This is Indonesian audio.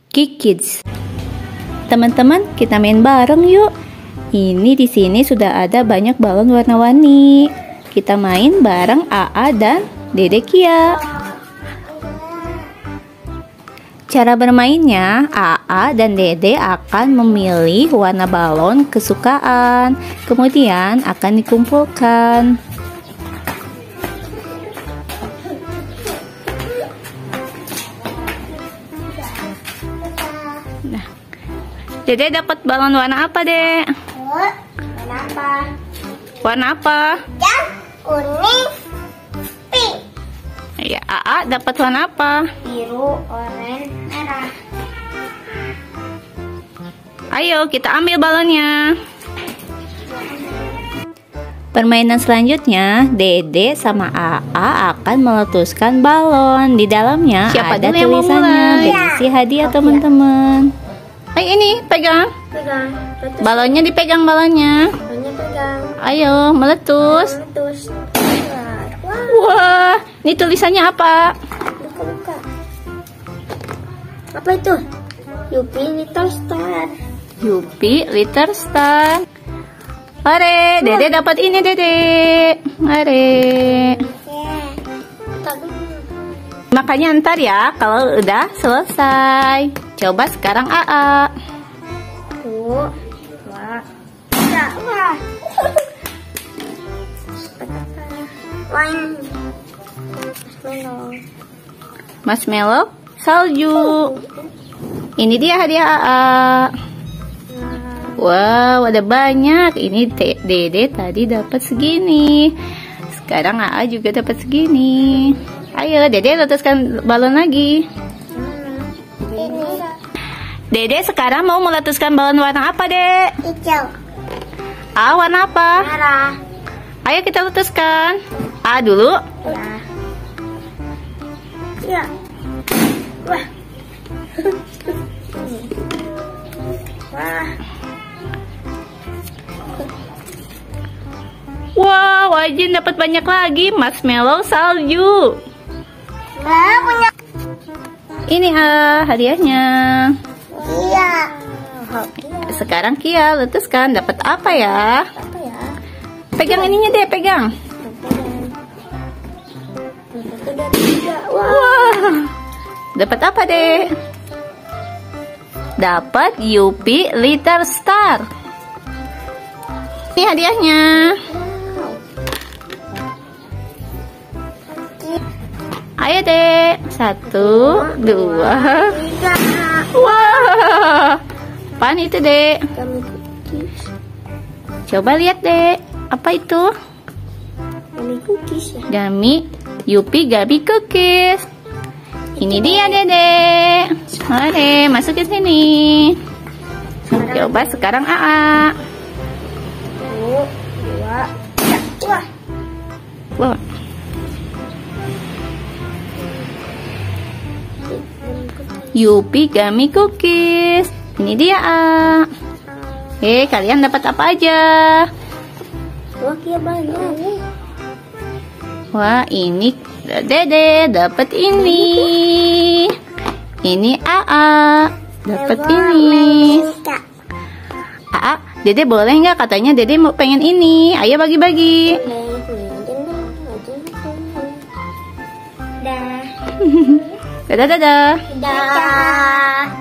Kikids. Teman-teman, kita main bareng yuk. Ini di sini sudah ada banyak balon warna-warni. Kita main bareng AA dan Dede Kia. Cara bermainnya, AA dan Dede akan memilih warna balon kesukaan, kemudian akan dikumpulkan. Nah, Dede dapat balon warna apa, Dek? Warna apa? Warna apa? Yang kuning, pink. Ya, AA dapat warna apa? Biru, oranye, merah. Ayo, kita ambil balonnya. Permainan selanjutnya, Dede sama AA akan meletuskan balon. Di dalamnya ada tulisannya berisi hadiah, teman-teman. Ayo, ini pegang. Pegang. Letus. Balonnya dipegang balonnya. Balonnya pegang. Ayo, meletus. Letus. Wah. Wah, ini tulisannya apa? Buka. Apa itu? Yupi Little Star. Yupi Little Star. Hore, Dede dapat ini, Dede. Hore. Makanya ntar ya kalau udah selesai. Coba sekarang AA. Tuh. Wah. Wah. Wine. Marshmallow, salju. Ini dia hadiah AA. Wow, ada banyak. Ini Dede tadi dapat segini. Sekarang AA juga dapat segini. Ayo, Dede letuskan balon lagi. Dede sekarang mau meletuskan balon warna apa, Dek? Hijau. A warna apa? Merah. Ayo kita letuskan. A dulu. Ya. Ya. Wah. Wah. Wow, Wajin dapat banyak lagi. Marshmallow, salju. Wah, punya. Ini hadiahnya. Iya. Sekarang Kia letuskan. Dapat apa ya? Apa ya? Pegang ininya deh, pegang. Wah, dapat apa, Dek? Dapat Yupi Little Star. Ini hadiahnya. Ayo, Dek. 1, 2. Tiga. Wah, apaan itu, Dek? Kami cookies. Coba lihat, Dek. Apa itu? Kami cookies ya. Gummy Yupi Gabi Cookies. Ini dia, Dede. Mari masuk ke sini. Coba sekarang AA. 1, 2, 3. Wah. Wah. Yupi Gummy Cookies. Ini dia, A. Kalian dapat apa aja? Wah, kia banyak. Wah, ini Dede dapat ini. Ini AA dapat ini. AA, Dede boleh nggak? Katanya Dede mau pengen ini. Ayo bagi-bagi. Dah. Dadah, dadah. Dah.